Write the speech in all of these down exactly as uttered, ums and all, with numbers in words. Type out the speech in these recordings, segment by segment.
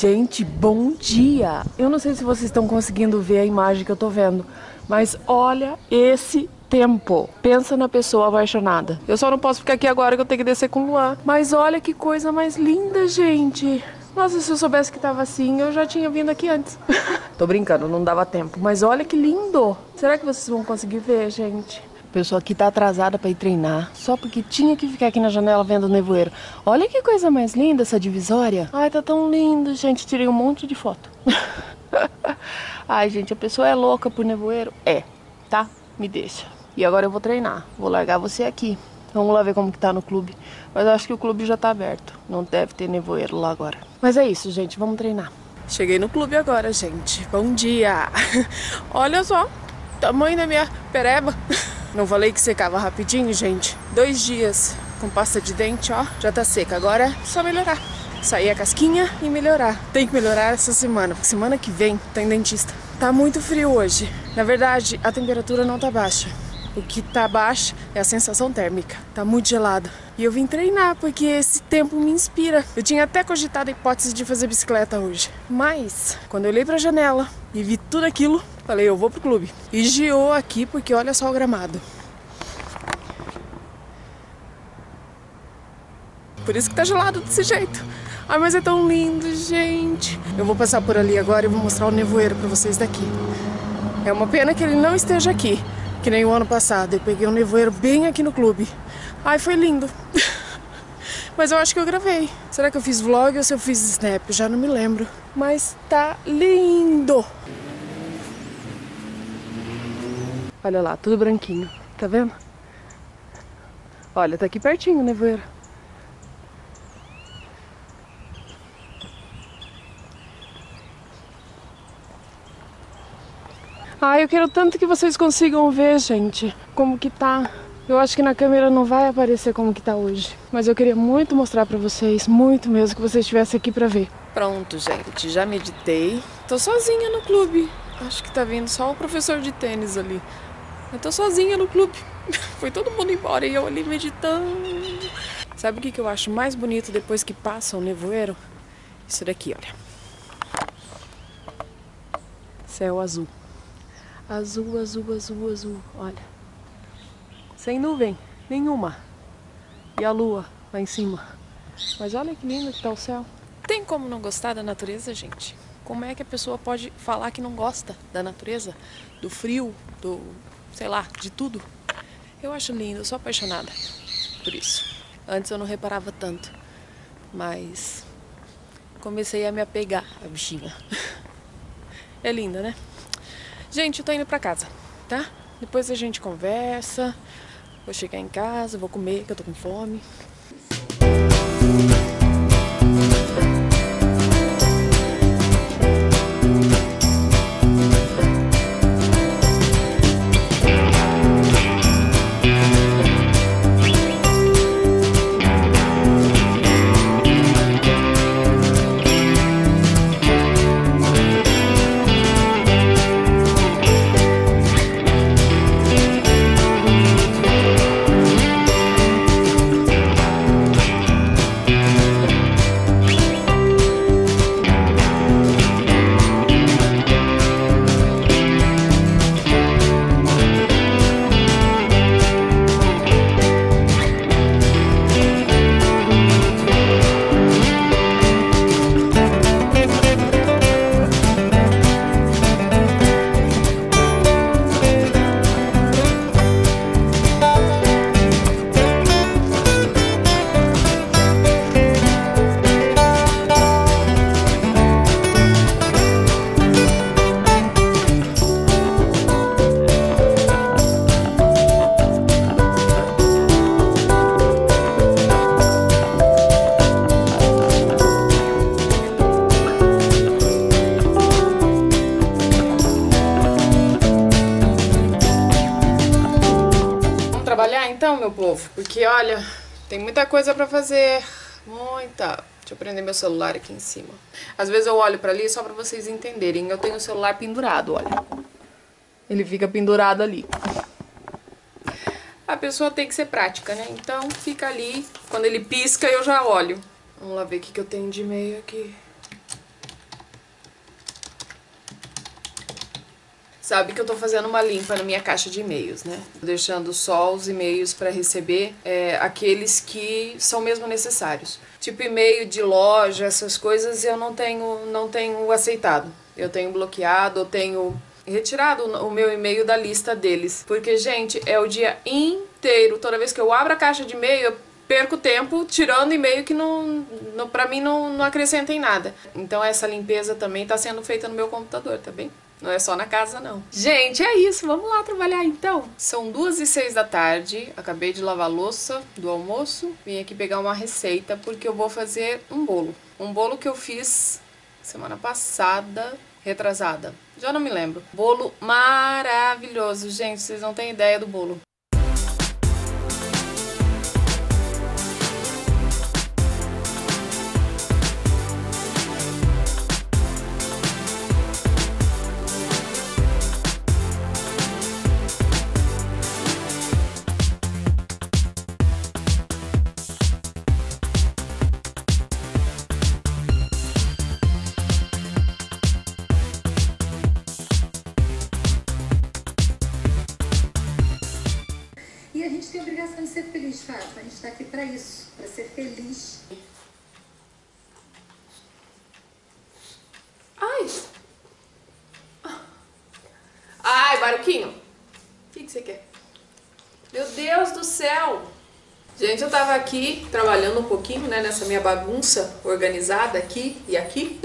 Gente, bom dia! Eu não sei se vocês estão conseguindo ver a imagem que eu tô vendo, mas olha esse tempo. Pensa na pessoa apaixonada. Eu só não posso ficar aqui agora que eu tenho que descer com o Luan. Mas olha que coisa mais linda, gente! Nossa, se eu soubesse que tava assim, eu já tinha vindo aqui antes. Tô brincando, não dava tempo. Mas olha que lindo! Será que vocês vão conseguir ver, gente? A pessoa aqui tá atrasada pra ir treinar, só porque tinha que ficar aqui na janela vendo o nevoeiro. Olha que coisa mais linda essa divisória. Ai, tá tão lindo, gente. Tirei um monte de foto. Ai, gente, a pessoa é louca por nevoeiro? É, tá? Me deixa. E agora eu vou treinar. Vou largar você aqui. Vamos lá ver como que tá no clube. Mas eu acho que o clube já tá aberto. Não deve ter nevoeiro lá agora. Mas é isso, gente. Vamos treinar. Cheguei no clube agora, gente. Bom dia. Olha só. Tamanho da minha pereba. Não falei que secava rapidinho, gente? Dois dias com pasta de dente, ó. Já tá seca. Agora é só melhorar. Sair a casquinha e melhorar. Tem que melhorar essa semana, porque semana que vem tem dentista. Tá muito frio hoje. Na verdade, a temperatura não tá baixa. O que tá baixa é a sensação térmica. Tá muito gelado. E eu vim treinar porque esse tempo me inspira. Eu tinha até cogitado a hipótese de fazer bicicleta hoje. Mas, quando eu olhei pra janela e vi tudo aquilo, falei, eu vou pro clube. E geou aqui porque olha só o gramado. Por isso que tá gelado desse jeito. Ai, mas é tão lindo, gente. Eu vou passar por ali agora e vou mostrar o nevoeiro pra vocês daqui. É uma pena que ele não esteja aqui, que nem o ano passado. Eu peguei um nevoeiro bem aqui no clube. Ai, foi lindo. Mas eu acho que eu gravei. Será que eu fiz vlog ou se eu fiz snap? Já não me lembro. Mas tá lindo. Olha lá, tudo branquinho. Tá vendo? Olha, tá aqui pertinho o nevoeiro. Ai, eu quero tanto que vocês consigam ver, gente, como que tá. Eu acho que na câmera não vai aparecer como que tá hoje. Mas eu queria muito mostrar pra vocês, muito mesmo, que vocês estivessem aqui pra ver. Pronto, gente, já meditei. Tô sozinha no clube. Acho que tá vindo só o professor de tênis ali. Eu tô sozinha no clube. Foi todo mundo embora e eu ali meditando. Sabe o que que eu acho mais bonito depois que passa o nevoeiro? Isso daqui, olha. Céu azul. Azul, azul, azul, azul, olha. Sem nuvem, nenhuma. E a lua lá em cima. Mas olha que lindo que tá o céu. Tem como não gostar da natureza, gente? Como é que a pessoa pode falar que não gosta da natureza? Do frio, do, sei lá, de tudo? Eu acho lindo, eu sou apaixonada por isso. Antes eu não reparava tanto, mas comecei a me apegar à bichinha. É linda, né? Gente, eu tô indo pra casa, tá? Depois a gente conversa. Vou chegar em casa, vou comer, que eu tô com fome. Então, meu povo, porque olha, tem muita coisa pra fazer, muita. Deixa eu prender meu celular aqui em cima. Às vezes eu olho pra ali só pra vocês entenderem. Eu tenho o celular pendurado, olha. Ele fica pendurado ali. A pessoa tem que ser prática, né? Então fica ali, quando ele pisca eu já olho. Vamos lá ver o que, que eu tenho de e-mail aqui. Sabe que eu tô fazendo uma limpa na minha caixa de e-mails, né? Deixando só os e-mails para receber é, aqueles que são mesmo necessários. Tipo e-mail de loja, essas coisas eu não tenho, não tenho aceitado. Eu tenho bloqueado, eu tenho retirado o meu e-mail da lista deles. Porque, gente, é o dia inteiro. Toda vez que eu abro a caixa de e-mail, eu perco tempo tirando e-mail que não, não, pra mim não, não acrescenta em nada. Então essa limpeza também tá sendo feita no meu computador, tá bem? Não é só na casa, não. Gente, é isso. Vamos lá trabalhar, então. São duas e seis da tarde. Acabei de lavar a louça do almoço. Vim aqui pegar uma receita, porque eu vou fazer um bolo. Um bolo que eu fiz semana passada, retrasada. Já não me lembro. Bolo maravilhoso. Gente, vocês não têm ideia do bolo. E a gente tem a obrigação de ser feliz, Fátima. A gente está aqui para isso, para ser feliz. Ai! Ai, Baruquinho! O que, que você quer? Meu Deus do céu! Gente, eu tava aqui trabalhando um pouquinho, né, nessa minha bagunça organizada aqui e aqui.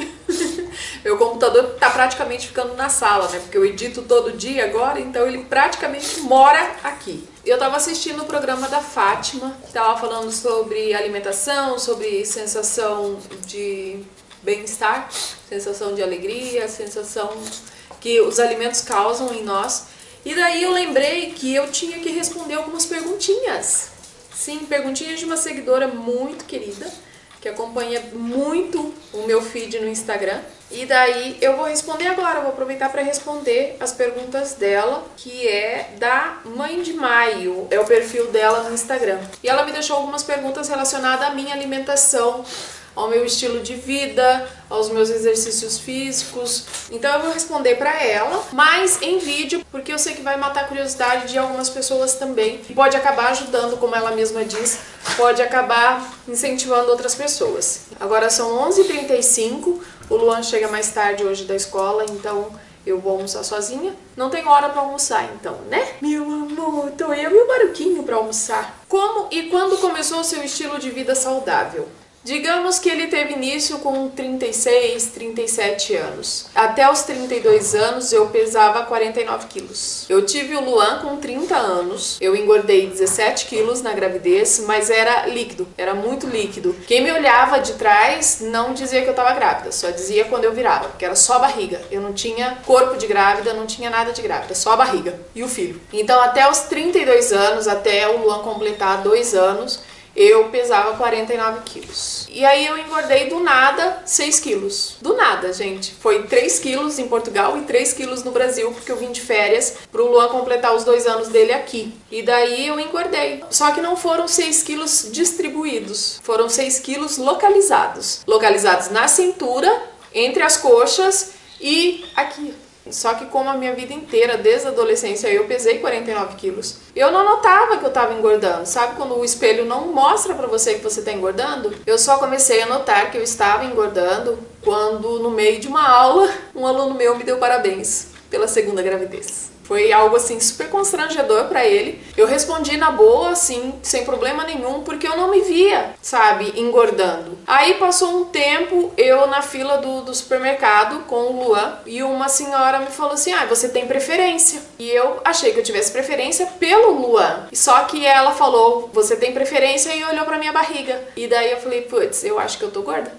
Meu computador tá praticamente ficando na sala, né? Porque eu edito todo dia agora, então ele praticamente mora aqui. Eu tava assistindo o programa da Fátima, que tava falando sobre alimentação, sobre sensação de bem-estar, sensação de alegria, sensação que os alimentos causam em nós. E daí eu lembrei que eu tinha que responder algumas perguntinhas. Sim, perguntinhas de uma seguidora muito querida, que acompanha muito o meu feed no Instagram. E daí eu vou responder agora, eu vou aproveitar para responder as perguntas dela, que é da Mãe de Maio, é o perfil dela no Instagram. E ela me deixou algumas perguntas relacionadas à minha alimentação, ao meu estilo de vida, aos meus exercícios físicos. Então eu vou responder para ela, mas em vídeo, porque eu sei que vai matar a curiosidade de algumas pessoas também. E pode acabar ajudando, como ela mesma diz, pode acabar incentivando outras pessoas. Agora são onze e trinta e cinco, o Luan chega mais tarde hoje da escola, então eu vou almoçar sozinha. Não tem hora para almoçar então, né? Meu amor, tô eu e o Baruquinho para almoçar. Como e quando começou o seu estilo de vida saudável? Digamos que ele teve início com trinta e seis, trinta e sete anos. Até os trinta e dois anos eu pesava quarenta e nove quilos. Eu tive o Luan com trinta anos. Eu engordei dezessete quilos na gravidez, mas era líquido, era muito líquido. Quem me olhava de trás não dizia que eu tava grávida, só dizia quando eu virava, porque era só a barriga. Eu não tinha corpo de grávida, não tinha nada de grávida, só a barriga e o filho. Então até os trinta e dois anos, até o Luan completar dois anos, eu pesava quarenta e nove quilos. E aí eu engordei do nada seis quilos. Do nada, gente. Foi três quilos em Portugal e três quilos no Brasil, porque eu vim de férias pro Luan completar os dois anos dele aqui. E daí eu engordei. Só que não foram seis quilos distribuídos. Foram seis quilos localizados. Localizados na cintura, entre as coxas e aqui. Só que como a minha vida inteira, desde a adolescência, eu pesei quarenta e nove quilos. Eu não notava que eu tava engordando. Sabe quando o espelho não mostra pra você que você tá engordando? Eu só comecei a notar que eu estava engordando quando, no meio de uma aula, um aluno meu me deu parabéns pela segunda gravidez. Foi algo assim super constrangedor pra ele. Eu respondi na boa, assim, sem problema nenhum, porque eu não me via, sabe, engordando. Aí passou um tempo, eu na fila do, do supermercado com o Luan, e uma senhora me falou assim, ah, você tem preferência. E eu achei que eu tivesse preferência pelo Luan. Só que ela falou, você tem preferência, e olhou pra minha barriga. E daí eu falei, putz, eu acho que eu tô gorda.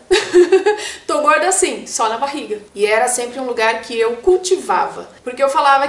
Tô gorda assim, só na barriga. E era sempre um lugar que eu cultivava. Porque eu falava que a parte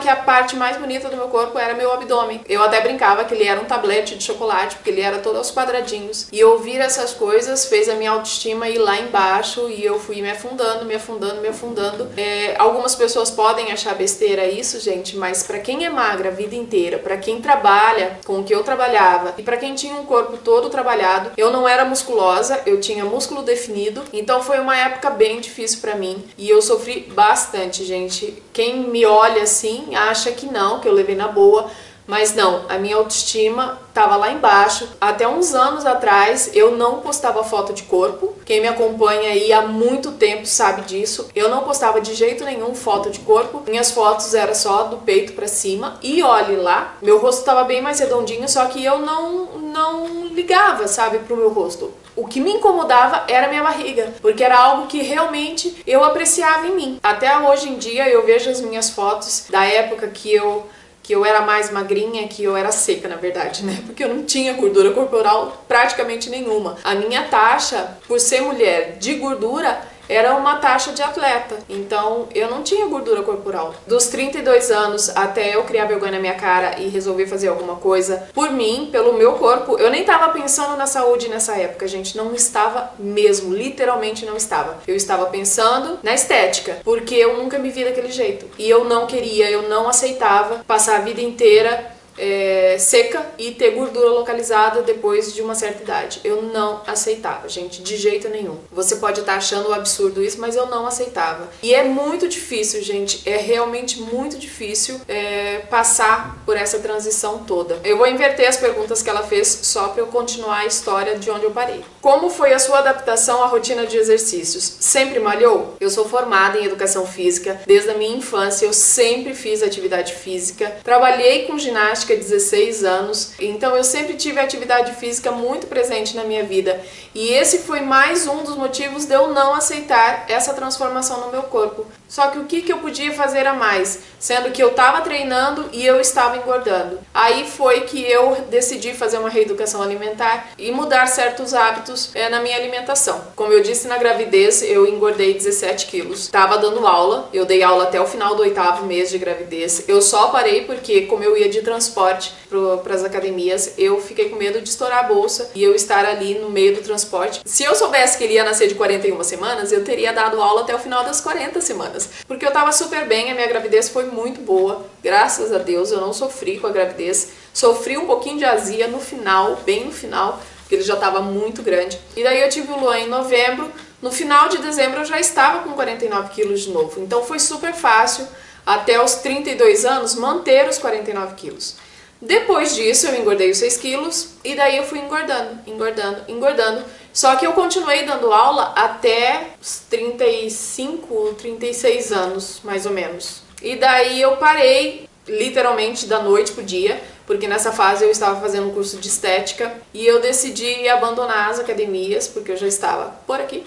parte mais bonita do meu corpo era meu abdômen. Eu até brincava que ele era um tablete de chocolate, porque ele era todo aos quadradinhos. E ouvir essas coisas fez a minha autoestima ir lá embaixo e eu fui me afundando, me afundando, me afundando. É, algumas pessoas podem achar besteira isso, gente, mas pra quem é magra a vida inteira, pra quem trabalha com o que eu trabalhava e pra quem tinha um corpo todo trabalhado, eu não era musculosa, eu tinha músculo definido, então foi uma época bem difícil pra mim e eu sofri bastante, gente. Quem me olha assim acha que não, que eu levei na boa, mas não, a minha autoestima tava lá embaixo. Até uns anos atrás eu não postava foto de corpo. Quem me acompanha aí há muito tempo sabe disso. Eu não postava de jeito nenhum foto de corpo. Minhas fotos eram só do peito pra cima. E olhe lá, meu rosto tava bem mais redondinho, só que eu não, não ligava, sabe, pro meu rosto. O que me incomodava era a minha barriga, porque era algo que realmente eu apreciava em mim. Até hoje em dia eu vejo as minhas fotos da época que eu que eu era mais magrinha, que eu era seca, na verdade, né? Porque eu não tinha gordura corporal praticamente nenhuma. A minha taxa, por ser mulher de gordura, era uma taxa de atleta, então eu não tinha gordura corporal. Dos trinta e dois anos até eu criar vergonha na minha cara e resolver fazer alguma coisa por mim, pelo meu corpo, eu nem tava pensando na saúde nessa época, gente, não estava mesmo, literalmente não estava. Eu estava pensando na estética, porque eu nunca me vi daquele jeito e eu não queria, eu não aceitava passar a vida inteira É, seca e ter gordura localizada depois de uma certa idade. Eu não aceitava, gente, de jeito nenhum. Você pode estar achando um absurdo isso, mas eu não aceitava. E é muito difícil, gente, é realmente muito difícil é, passar por essa transição toda. Eu vou inverter as perguntas que ela fez só para eu continuar a história de onde eu parei. Como foi a sua adaptação à rotina de exercícios? Sempre malhou? Eu sou formada em educação física, desde a minha infância eu sempre fiz atividade física, trabalhei com ginástica há dezesseis anos, então eu sempre tive atividade física muito presente na minha vida e esse foi mais um dos motivos de eu não aceitar essa transformação no meu corpo. Só que o que, que eu podia fazer a mais? Sendo que eu estava treinando e eu estava engordando. Aí foi que eu decidi fazer uma reeducação alimentar e mudar certos hábitos é, na minha alimentação. Como eu disse, na gravidez eu engordei dezessete quilos. Estava dando aula, eu dei aula até o final do oitavo mês de gravidez. Eu só parei porque, como eu ia de transporte para as academias, eu fiquei com medo de estourar a bolsa e eu estar ali no meio do transporte. Se eu soubesse que ele ia nascer de quarenta e uma semanas, eu teria dado aula até o final das quarenta semanas. Porque eu tava super bem, a minha gravidez foi muito boa, graças a Deus, eu não sofri com a gravidez. Sofri um pouquinho de azia no final, bem no final, porque ele já tava muito grande. E daí eu tive o Luan em novembro, no final de dezembro eu já estava com quarenta e nove quilos de novo. Então foi super fácil, até os trinta e dois anos, manter os quarenta e nove quilos. Depois disso eu engordei os seis quilos e daí eu fui engordando, engordando, engordando. Só que eu continuei dando aula até os trinta e cinco, trinta e seis anos, mais ou menos. E daí eu parei, literalmente, da noite pro dia, porque nessa fase eu estava fazendo um curso de estética e eu decidi abandonar as academias, porque eu já estava por aqui.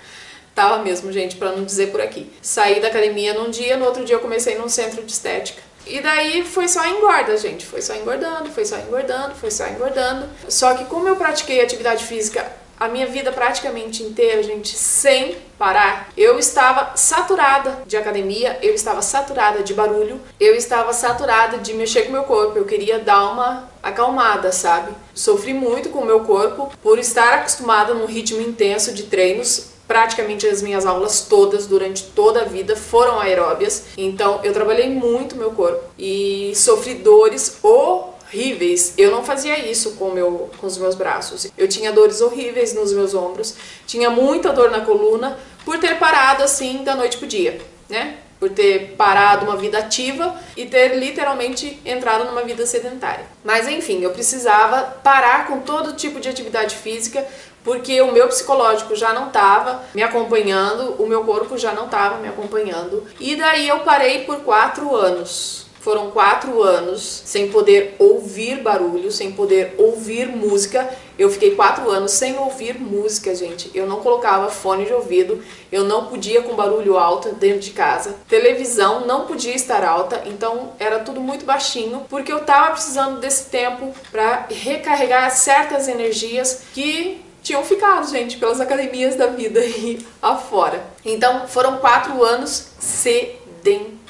Tava mesmo, gente, pra não dizer por aqui. Saí da academia num dia, no outro dia eu comecei num centro de estética. E daí foi só engorda, gente, foi só engordando, foi só engordando, foi só engordando. Só que como eu pratiquei atividade física a minha vida praticamente inteira, gente, sem parar, eu estava saturada de academia, eu estava saturada de barulho, eu estava saturada de mexer com o meu corpo, eu queria dar uma acalmada, sabe? Sofri muito com o meu corpo por estar acostumada num ritmo intenso de treinos. Praticamente as minhas aulas todas, durante toda a vida, foram aeróbias. Então eu trabalhei muito meu corpo e sofri dores horríveis. Eu não fazia isso com, meu, com os meus braços. Eu tinha dores horríveis nos meus ombros, tinha muita dor na coluna por ter parado assim da noite pro dia, né? Por ter parado uma vida ativa e ter literalmente entrado numa vida sedentária. Mas enfim, eu precisava parar com todo tipo de atividade física, porque o meu psicológico já não estava me acompanhando, o meu corpo já não estava me acompanhando. E daí eu parei por quatro anos. Foram quatro anos sem poder ouvir barulho, sem poder ouvir música. Eu fiquei quatro anos sem ouvir música, gente. Eu não colocava fone de ouvido, eu não podia com barulho alto dentro de casa. Televisão não podia estar alta, então era tudo muito baixinho, porque eu tava precisando desse tempo para recarregar certas energias que tinham ficado, gente, pelas academias da vida aí afora. Então foram quatro anos sedentários.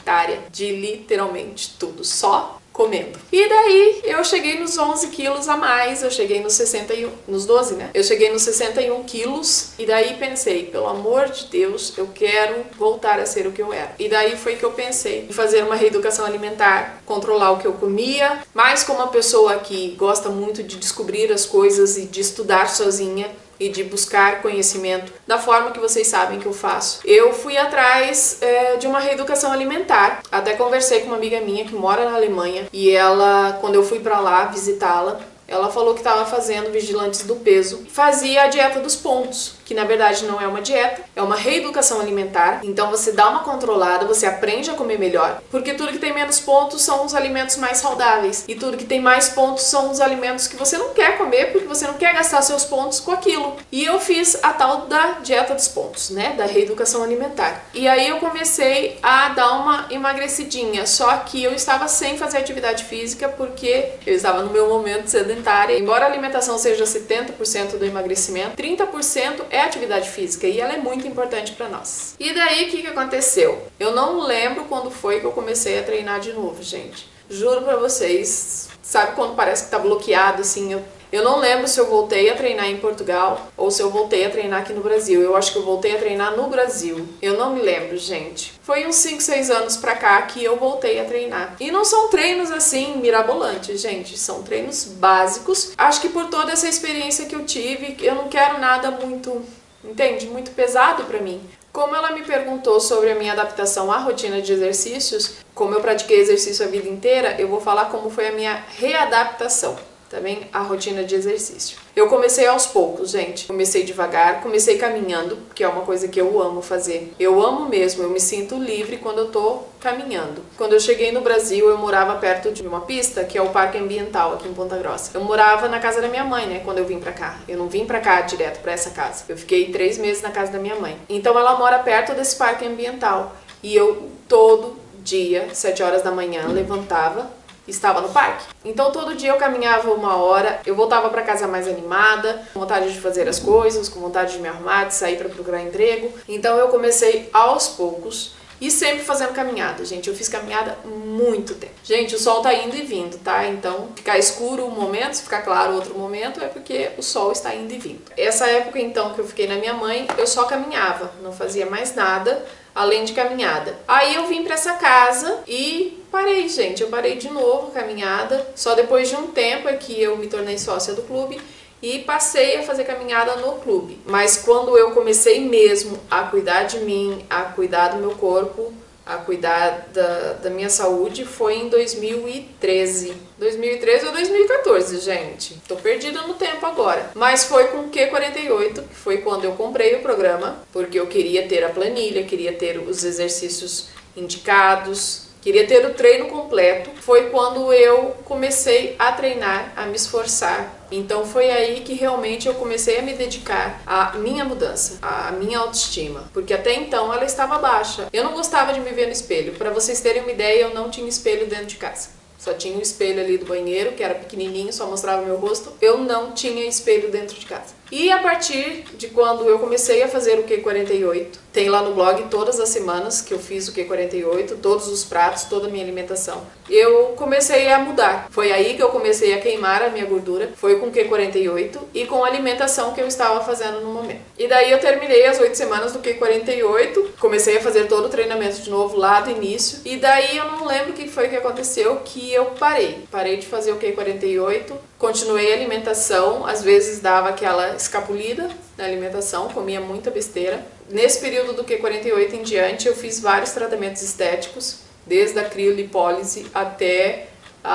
sedentária de literalmente tudo, só comendo. E daí eu cheguei nos onze quilos a mais, eu cheguei nos sessenta e um, nos doze, né? Eu cheguei nos sessenta e um quilos e daí pensei, pelo amor de Deus, eu quero voltar a ser o que eu era. E daí foi que eu pensei em fazer uma reeducação alimentar, controlar o que eu comia, mas como uma pessoa que gosta muito de descobrir as coisas e de estudar sozinha, e de buscar conhecimento da forma que vocês sabem que eu faço. Eu fui atrás é, de uma reeducação alimentar. Até conversei com uma amiga minha que mora na Alemanha e ela, quando eu fui pra lá visitá-la, ela falou que estava fazendo Vigilantes do Peso, fazia a dieta dos pontos, que na verdade não é uma dieta, é uma reeducação alimentar. Então você dá uma controlada, você aprende a comer melhor, porque tudo que tem menos pontos são os alimentos mais saudáveis e tudo que tem mais pontos são os alimentos que você não quer comer porque você não quer gastar seus pontos com aquilo. E eu fiz a tal da dieta dos pontos, né, da reeducação alimentar. E aí eu comecei a dar uma emagrecidinha, só que eu estava sem fazer atividade física porque eu estava no meu momento sedentário. Embora a alimentação seja setenta por cento do emagrecimento, trinta por cento é atividade física e ela é muito importante para nós. E daí o que, que aconteceu? Eu não lembro quando foi que eu comecei a treinar de novo, gente. Juro pra vocês, sabe quando parece que tá bloqueado assim? Eu, eu não lembro se eu voltei a treinar em Portugal ou se eu voltei a treinar aqui no Brasil. Eu acho que eu voltei a treinar no Brasil. Eu não me lembro, gente. Foi uns cinco, seis anos pra cá que eu voltei a treinar. E não são treinos assim mirabolantes, gente. São treinos básicos. Acho que por toda essa experiência que eu tive, eu não quero nada muito, entende? Muito pesado pra mim. Como ela me perguntou sobre a minha adaptação à rotina de exercícios, como eu pratiquei exercício a vida inteira, eu vou falar como foi a minha readaptação também à rotina de exercício. Eu comecei aos poucos, gente. Comecei devagar, comecei caminhando, que é uma coisa que eu amo fazer. Eu amo mesmo, eu me sinto livre quando eu tô caminhando. Quando eu cheguei no Brasil, eu morava perto de uma pista, que é o Parque Ambiental aqui em Ponta Grossa. Eu morava na casa da minha mãe, né, quando eu vim pra cá. Eu não vim pra cá direto pra essa casa. Eu fiquei três meses na casa da minha mãe. Então ela mora perto desse Parque Ambiental. E eu, todo dia, sete horas da manhã, levantava, estava no parque. Então todo dia eu caminhava uma hora, eu voltava para casa mais animada, com vontade de fazer as coisas, com vontade de me arrumar, de sair para procurar emprego. Então eu comecei aos poucos e sempre fazendo caminhada, gente. Eu fiz caminhada muito tempo. Gente, o sol tá indo e vindo, tá? Então ficar escuro um momento, se ficar claro outro momento, é porque o sol está indo e vindo. Essa época então que eu fiquei na minha mãe, eu só caminhava, não fazia mais nada além de caminhada. Aí eu vim pra essa casa e parei, gente. Eu parei de novo a caminhada. Só depois de um tempo é que eu me tornei sócia do clube e passei a fazer caminhada no clube. Mas quando eu comecei mesmo a cuidar de mim, a cuidar do meu corpo, a cuidar da, da minha saúde, foi em dois mil e treze. dois mil e treze ou dois mil e quatorze, gente. Tô perdida no tempo agora. Mas foi com o Q quarenta e oito, que foi quando eu comprei o programa, porque eu queria ter a planilha, queria ter os exercícios indicados, queria ter o treino completo. Foi quando eu comecei a treinar, a me esforçar. Então foi aí que realmente eu comecei a me dedicar à minha mudança, à minha autoestima, porque até então ela estava baixa. Eu não gostava de me ver no espelho. Para vocês terem uma ideia, eu não tinha espelho dentro de casa. Só tinha um espelho ali do banheiro, que era pequenininho, só mostrava meu rosto. Eu não tinha espelho dentro de casa. E a partir de quando eu comecei a fazer o Q quarenta e oito, tem lá no blog todas as semanas que eu fiz o Q quarenta e oito, todos os pratos, toda a minha alimentação, eu comecei a mudar. Foi aí que eu comecei a queimar a minha gordura, foi com o Q quarenta e oito e com a alimentação que eu estava fazendo no momento. E daí eu terminei as oito semanas do Q quarenta e oito, comecei a fazer todo o treinamento de novo lá do início, e daí eu não lembro o que foi que aconteceu, que eu parei. Parei de fazer o Q quarenta e oito, continuei a alimentação, às vezes dava aquela escapulida na alimentação, comia muita besteira. Nesse período do Q quarenta e oito em diante, eu fiz vários tratamentos estéticos, desde a criolipólise até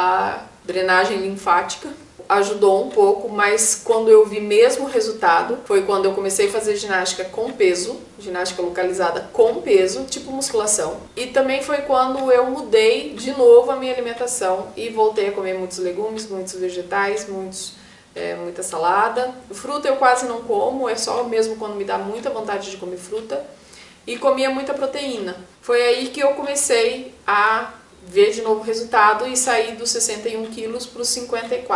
a drenagem linfática. Ajudou um pouco, mas quando eu vi mesmo o resultado, foi quando eu comecei a fazer ginástica com peso, ginástica localizada com peso, tipo musculação. E também foi quando eu mudei de novo a minha alimentação e voltei a comer muitos legumes, muitos vegetais, muitos É, muita salada. Fruta eu quase não como, é só mesmo quando me dá muita vontade de comer fruta. E comia muita proteína. Foi aí que eu comecei a ver de novo o resultado e saí dos sessenta e um quilos para os cinquenta e quatro.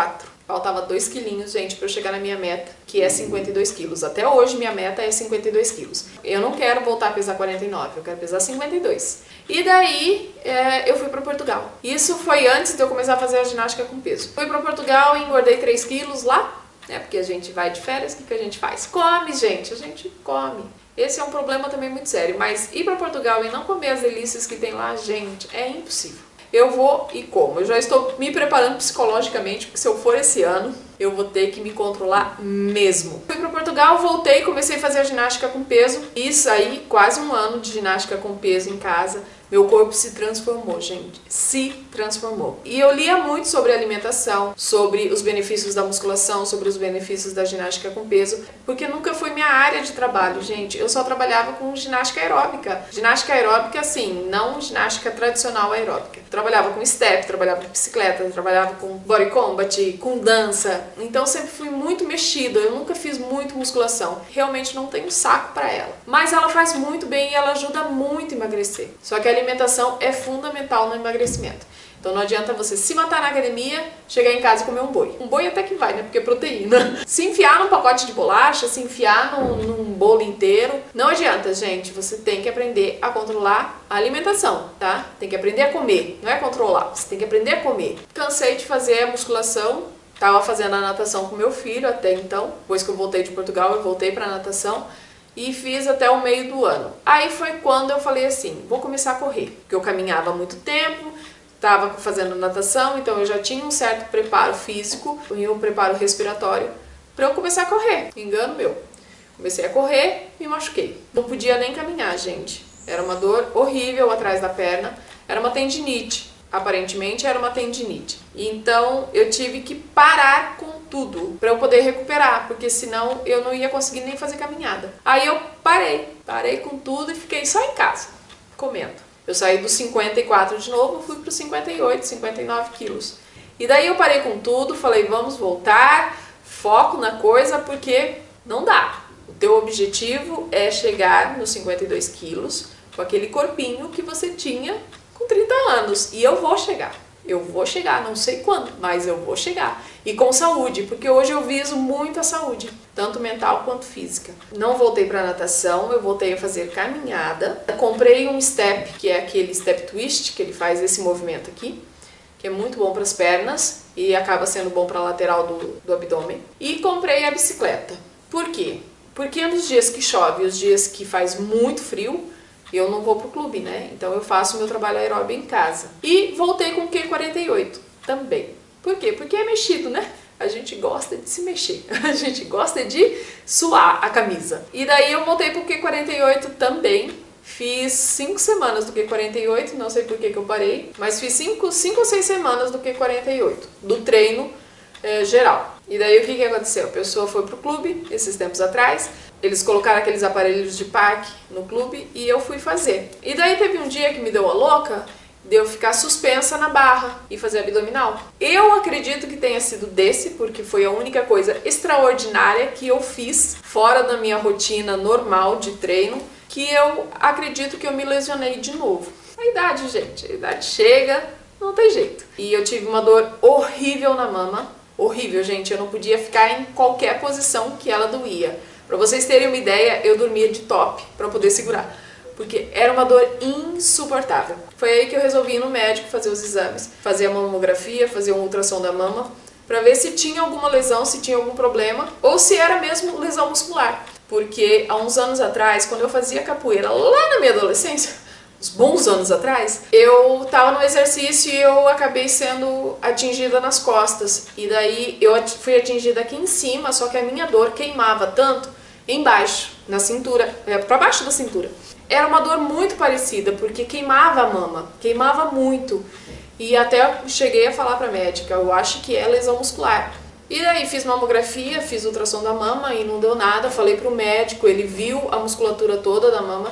Faltava dois quilinhos, gente, pra eu chegar na minha meta, que é cinquenta e dois quilos. Até hoje minha meta é cinquenta e dois quilos. Eu não quero voltar a pesar quarenta e nove, eu quero pesar cinquenta e dois. E daí é, eu fui pra Portugal. Isso foi antes de eu começar a fazer a ginástica com peso. Fui pra Portugal e engordei três quilos lá, né? Porque a gente vai de férias, o que, que a gente faz? Come, gente, a gente come. Esse é um problema também muito sério, mas ir pra Portugal e não comer as delícias que tem lá, gente, é impossível. Eu vou e como. Eu já estou me preparando psicologicamente, porque se eu for esse ano, eu vou ter que me controlar mesmo. Fui para Portugal, voltei, comecei a fazer a ginástica com peso. Isso aí, quase um ano de ginástica com peso em casa. Meu corpo se transformou, gente. Se transformou. E eu lia muito sobre alimentação, sobre os benefícios da musculação, sobre os benefícios da ginástica com peso, porque nunca foi minha área de trabalho, gente. Eu só trabalhava com ginástica aeróbica. Ginástica aeróbica, assim, não ginástica tradicional aeróbica. Trabalhava com step, trabalhava com bicicleta, trabalhava com body combat, com dança. Então sempre fui muito mexida, eu nunca fiz muito musculação. Realmente não tenho saco pra ela. Mas ela faz muito bem e ela ajuda muito a emagrecer. Só que a alimentação é fundamental no emagrecimento. Então não adianta você se matar na academia, chegar em casa e comer um boi. Um boi até que vai, né? Porque é proteína. Se enfiar num pacote de bolacha, se enfiar num, num bolo inteiro, não adianta, gente. Você tem que aprender a controlar a alimentação, tá? Tem que aprender a comer, não é controlar. Você tem que aprender a comer. Cansei de fazer a musculação. Tava fazendo a natação com meu filho até então. Depois que eu voltei de Portugal, eu voltei pra natação. E fiz até o meio do ano. Aí foi quando eu falei assim, vou começar a correr. Porque eu caminhava há muito tempo, estava fazendo natação, então eu já tinha um certo preparo físico e um preparo respiratório para eu começar a correr. Engano meu. Comecei a correr e me machuquei. Não podia nem caminhar, gente. Era uma dor horrível atrás da perna. Era uma tendinite. Aparentemente era uma tendinite. Então eu tive que parar com tudo para eu poder recuperar, porque senão eu não ia conseguir nem fazer caminhada. Aí eu parei, parei com tudo e fiquei só em casa, comendo. Eu saí dos cinquenta e quatro de novo, fui para os cinquenta e oito, cinquenta e nove quilos. E daí eu parei com tudo, falei, vamos voltar, foco na coisa, porque não dá. O teu objetivo é chegar nos cinquenta e dois quilos com aquele corpinho que você tinha com trinta anos. E eu vou chegar. Eu vou chegar, não sei quando, mas eu vou chegar. E com saúde, porque hoje eu viso muito a saúde, tanto mental quanto física. Não voltei para natação, eu voltei a fazer caminhada. Comprei um step, que é aquele step twist, que ele faz esse movimento aqui, que é muito bom para as pernas e acaba sendo bom para a lateral do, do abdômen. E comprei a bicicleta. Por quê? Porque nos dias que chove, os dias que faz muito frio, eu não vou pro clube, né? Então eu faço meu trabalho aeróbio em casa. E voltei com o Q quarenta e oito também. Por quê? Porque é mexido, né? A gente gosta de se mexer. A gente gosta de suar a camisa. E daí eu voltei pro Q quarenta e oito também. Fiz cinco semanas do Q quarenta e oito, não sei por que que eu parei, mas fiz cinco, cinco ou seis semanas do Q quarenta e oito, do treino eh, geral. E daí o que que aconteceu? A pessoa foi pro clube, esses tempos atrás, eles colocaram aqueles aparelhos de parque no clube e eu fui fazer. E daí teve um dia que me deu a louca de eu ficar suspensa na barra e fazer abdominal. Eu acredito que tenha sido desse, porque foi a única coisa extraordinária que eu fiz fora da minha rotina normal de treino, que eu acredito que eu me lesionei de novo. A idade, gente, a idade chega, não tem jeito. E eu tive uma dor horrível na mama, horrível, gente, eu não podia ficar em qualquer posição que ela doía. Pra vocês terem uma ideia, eu dormia de top pra poder segurar, porque era uma dor insuportável. Foi aí que eu resolvi ir no médico fazer os exames, fazer a mamografia, fazer um ultrassom da mama, pra ver se tinha alguma lesão, se tinha algum problema, ou se era mesmo lesão muscular. Porque há uns anos atrás, quando eu fazia capoeira, lá na minha adolescência, uns bons anos atrás, eu tava no exercício e eu acabei sendo atingida nas costas. E daí eu fui atingida aqui em cima, só que a minha dor queimava tanto embaixo, na cintura, é, pra baixo da cintura. Era uma dor muito parecida, porque queimava a mama, queimava muito. E até cheguei a falar pra médica, eu acho que é lesão muscular. E daí fiz mamografia, fiz ultrassom da mama e não deu nada, falei pro médico, ele viu a musculatura toda da mama,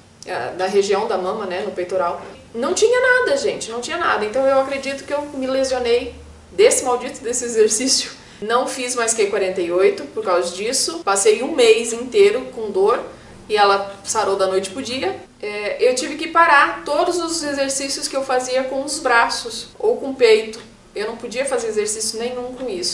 da região da mama, né, no peitoral. Não tinha nada, gente, não tinha nada. Então eu acredito que eu me lesionei desse maldito desse exercício. Não fiz mais Q quarenta e oito por causa disso. Passei um mês inteiro com dor e ela sarou da noite pro dia. É, eu tive que parar todos os exercícios que eu fazia com os braços ou com o peito. Eu não podia fazer exercício nenhum com isso.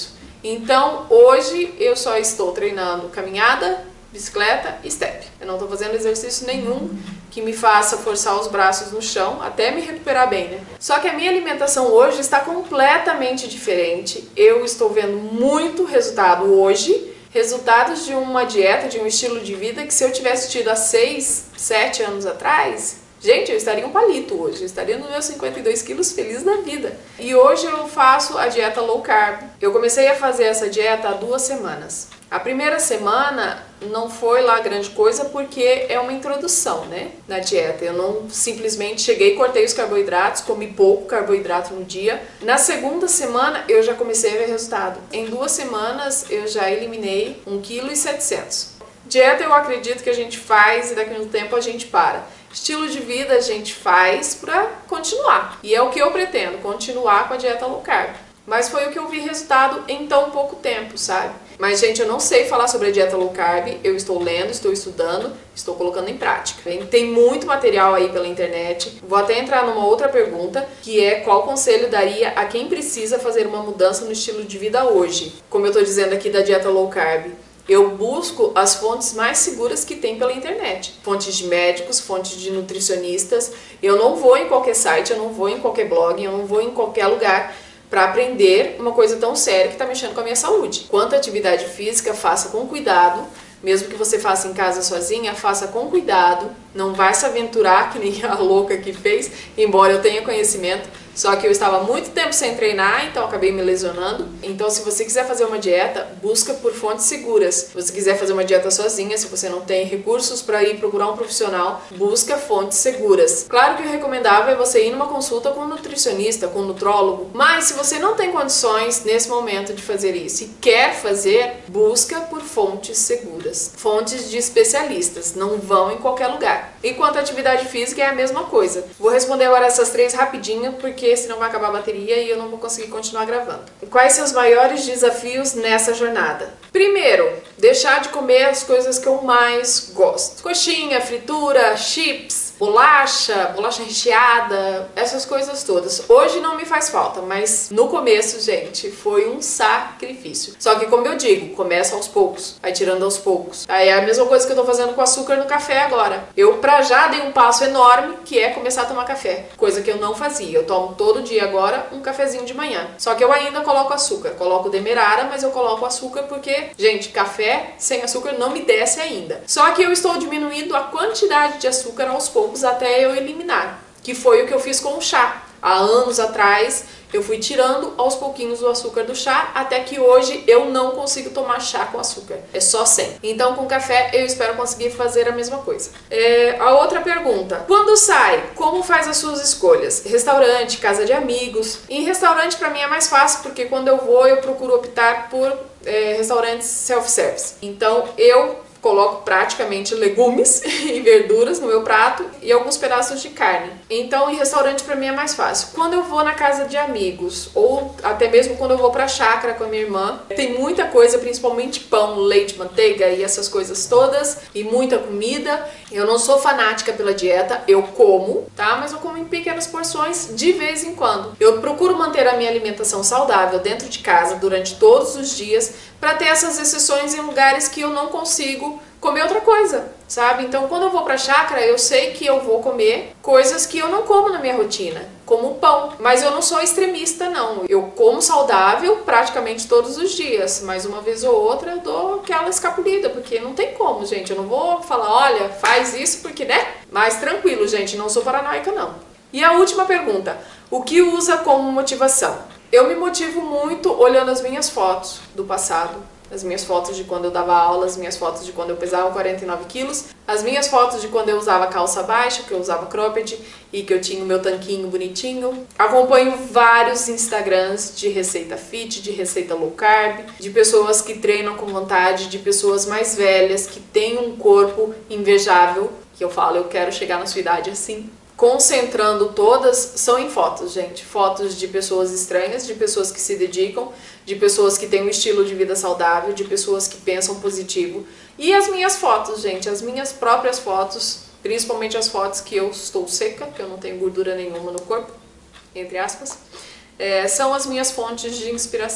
Então, hoje eu só estou treinando caminhada, bicicleta e step. Eu não estou fazendo exercício nenhum que me faça forçar os braços no chão, até me recuperar bem, né? Só que a minha alimentação hoje está completamente diferente. Eu estou vendo muito resultado hoje, resultados de uma dieta, de um estilo de vida que se eu tivesse tido há seis, sete anos atrás, gente, eu estaria um palito hoje, eu estaria nos meus cinquenta e dois quilos feliz da vida. E hoje eu faço a dieta low carb. Eu comecei a fazer essa dieta há duas semanas. A primeira semana não foi lá grande coisa porque é uma introdução, né, na dieta. Eu não simplesmente cheguei, cortei os carboidratos, comi pouco carboidrato no dia. Na segunda semana eu já comecei a ver resultado. Em duas semanas eu já eliminei um vírgula sete quilos. Dieta eu acredito que a gente faz e daqui a um tempo a gente para. Estilo de vida a gente faz para continuar. E é o que eu pretendo, continuar com a dieta low carb. Mas foi o que eu vi resultado em tão pouco tempo, sabe? Mas, gente, eu não sei falar sobre a dieta low carb, eu estou lendo, estou estudando, estou colocando em prática. Tem muito material aí pela internet. Vou até entrar numa outra pergunta, que é qual conselho daria a quem precisa fazer uma mudança no estilo de vida hoje? Como eu estou dizendo aqui da dieta low carb, eu busco as fontes mais seguras que tem pela internet. Fontes de médicos, fontes de nutricionistas. Eu não vou em qualquer site, eu não vou em qualquer blog, eu não vou em qualquer lugar para aprender uma coisa tão séria que está mexendo com a minha saúde. Quanto à atividade física, faça com cuidado. Mesmo que você faça em casa sozinha, faça com cuidado. Não vai se aventurar que nem a louca que fez, embora eu tenha conhecimento. Só que eu estava muito tempo sem treinar, então acabei me lesionando. Então, se você quiser fazer uma dieta, busca por fontes seguras. Se você quiser fazer uma dieta sozinha, se você não tem recursos para ir procurar um profissional, busca fontes seguras. Claro que o recomendável é você ir numa consulta com um nutricionista, com um nutrólogo. Mas se você não tem condições nesse momento de fazer isso e quer fazer, busca por fontes seguras. Fontes de especialistas, não vão em qualquer lugar. Enquanto a atividade física é a mesma coisa. Vou responder agora essas três rapidinho, porque porque senão vai acabar a bateria e eu não vou conseguir continuar gravando. Quais são os maiores desafios nessa jornada? Primeiro, deixar de comer as coisas que eu mais gosto. Coxinha, fritura, chips, bolacha, bolacha recheada, essas coisas todas. Hoje não me faz falta, mas no começo, gente, foi um sacrifício. Só que, como eu digo, começa aos poucos, vai tirando aos poucos. Aí é a mesma coisa que eu tô fazendo com açúcar no café agora. Eu pra já dei um passo enorme, que é começar a tomar café, coisa que eu não fazia. Eu tomo todo dia agora um cafezinho de manhã. Só que eu ainda coloco açúcar. Coloco demerara, mas eu coloco açúcar porque, gente, café sem açúcar não me desce ainda. Só que eu estou diminuindo a quantidade de açúcar aos poucos até eu eliminar, que foi o que eu fiz com o chá. Há anos atrás eu fui tirando aos pouquinhos o açúcar do chá, até que hoje eu não consigo tomar chá com açúcar, é só sem. Então com café eu espero conseguir fazer a mesma coisa. É, a outra pergunta, quando sai, como faz as suas escolhas? Restaurante, casa de amigos? Em restaurante pra mim é mais fácil, porque quando eu vou eu procuro optar por é, restaurantes self-service. Então eu coloco praticamente legumes e verduras no meu prato e alguns pedaços de carne. Então, em restaurante pra mim é mais fácil. Quando eu vou na casa de amigos, ou até mesmo quando eu vou pra chácara com a minha irmã, tem muita coisa, principalmente pão, leite, manteiga e essas coisas todas, e muita comida. Eu não sou fanática pela dieta, eu como, tá? Mas eu como em pequenas porções de vez em quando. Eu procuro manter a minha alimentação saudável dentro de casa durante todos os dias, para ter essas exceções em lugares que eu não consigo comer outra coisa, sabe? Então, quando eu vou pra chácara, eu sei que eu vou comer coisas que eu não como na minha rotina, como pão. Mas eu não sou extremista, não. Eu como saudável praticamente todos os dias, mas uma vez ou outra eu dou aquela escapulida, porque não tem como, gente. Eu não vou falar, olha, faz isso porque, né? Mas tranquilo, gente, não sou paranoica, não. E a última pergunta, o que usa como motivação? Eu me motivo muito olhando as minhas fotos do passado, as minhas fotos de quando eu dava aula, as minhas fotos de quando eu pesava quarenta e nove quilos, as minhas fotos de quando eu usava calça baixa, que eu usava cropped e que eu tinha o meu tanquinho bonitinho. Acompanho vários Instagrams de receita fit, de receita low carb, de pessoas que treinam com vontade, de pessoas mais velhas, que têm um corpo invejável, que eu falo, eu quero chegar na sua idade assim. Concentrando todas, são em fotos, gente. Fotos de pessoas estranhas, de pessoas que se dedicam, de pessoas que têm um estilo de vida saudável, de pessoas que pensam positivo. E as minhas fotos, gente, as minhas próprias fotos, principalmente as fotos que eu estou seca, que eu não tenho gordura nenhuma no corpo, entre aspas, é, são as minhas fontes de inspiração.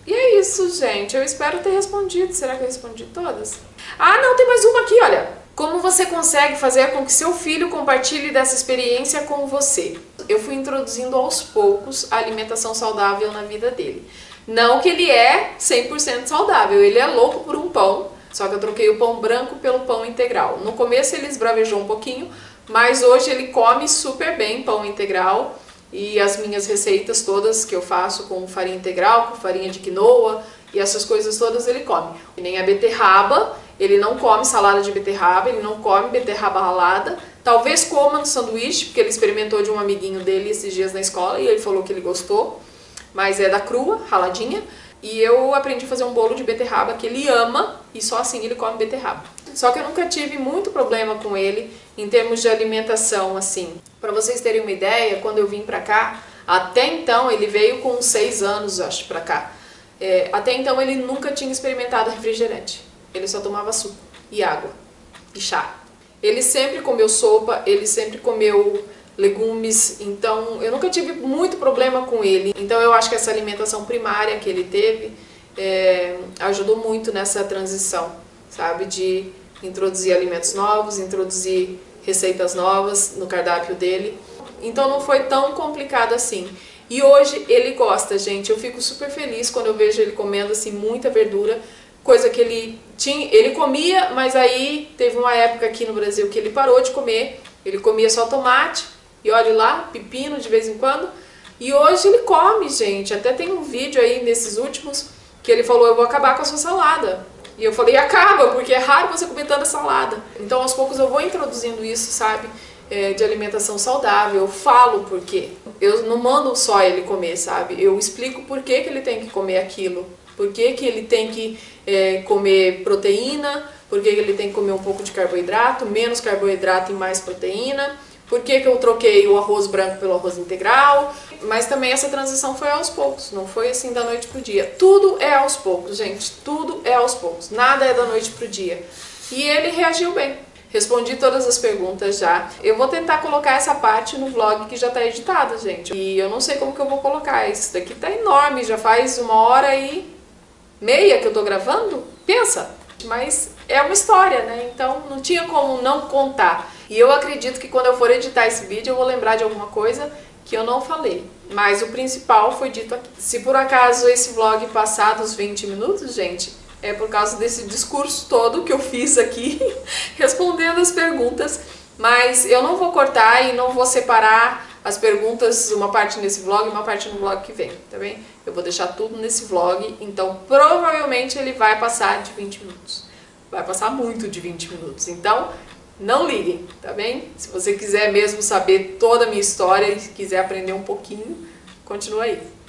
E é isso, gente. Eu espero ter respondido. Será que eu respondi todas? Ah, não, tem mais uma aqui, olha. Como você consegue fazer com que seu filho compartilhe dessa experiência com você? Eu fui introduzindo aos poucos a alimentação saudável na vida dele. Não que ele é cem por cento saudável, ele é louco por um pão, só que eu troquei o pão branco pelo pão integral. No começo ele esbravejou um pouquinho, mas hoje ele come super bem pão integral. E as minhas receitas todas que eu faço com farinha integral, com farinha de quinoa e essas coisas todas ele come. E nem a beterraba, ele não come salada de beterraba, ele não come beterraba ralada. Talvez coma no sanduíche, porque ele experimentou de um amiguinho dele esses dias na escola e ele falou que ele gostou. Mas é da crua, raladinha. E eu aprendi a fazer um bolo de beterraba que ele ama e só assim ele come beterraba. Só que eu nunca tive muito problema com ele em termos de alimentação, assim. Pra vocês terem uma ideia, quando eu vim pra cá, até então, ele veio com seis anos, acho, pra cá. É, até então ele nunca tinha experimentado refrigerante. Ele só tomava suco e água e chá. Ele sempre comeu sopa, ele sempre comeu legumes, então eu nunca tive muito problema com ele. Então eu acho que essa alimentação primária que ele teve é, ajudou muito nessa transição, sabe, de introduzir alimentos novos, introduzir receitas novas no cardápio dele. Então não foi tão complicado assim. E hoje ele gosta, gente. Eu fico super feliz quando eu vejo ele comendo assim muita verdura, coisa que ele tinha, ele comia, mas aí teve uma época aqui no Brasil que ele parou de comer. Ele comia só tomate e olha lá, pepino de vez em quando. E hoje ele come, gente. Até tem um vídeo aí nesses últimos que ele falou: eu vou acabar com a sua salada. E eu falei: acaba, porque é raro você comer tanta salada. Então aos poucos eu vou introduzindo isso, sabe, é, de alimentação saudável. Eu falo por quê. Eu não mando só ele comer, sabe, eu explico por que que ele tem que comer aquilo, por que que ele tem que é, comer proteína, por que que ele tem que comer um pouco de carboidrato, menos carboidrato e mais proteína, por que que eu troquei o arroz branco pelo arroz integral. Mas também essa transição foi aos poucos, não foi assim da noite pro dia. Tudo é aos poucos, gente, tudo é aos poucos, nada é da noite pro dia. E ele reagiu bem. Respondi todas as perguntas já. Eu vou tentar colocar essa parte no vlog que já tá editado, gente. E eu não sei como que eu vou colocar. Isso daqui tá enorme, já faz uma hora e meia que eu tô gravando. Pensa! Mas é uma história, né? Então não tinha como não contar. E eu acredito que quando eu for editar esse vídeo eu vou lembrar de alguma coisa que eu não falei. Mas o principal foi dito aqui. Se por acaso esse vlog passar dos vinte minutos, gente, é por causa desse discurso todo que eu fiz aqui, respondendo as perguntas. Mas eu não vou cortar e não vou separar as perguntas, uma parte nesse vlog e uma parte no vlog que vem, tá bem? Eu vou deixar tudo nesse vlog, então provavelmente ele vai passar de vinte minutos. Vai passar muito de vinte minutos, então não liguem, tá bem? Se você quiser mesmo saber toda a minha história e quiser aprender um pouquinho, continua aí.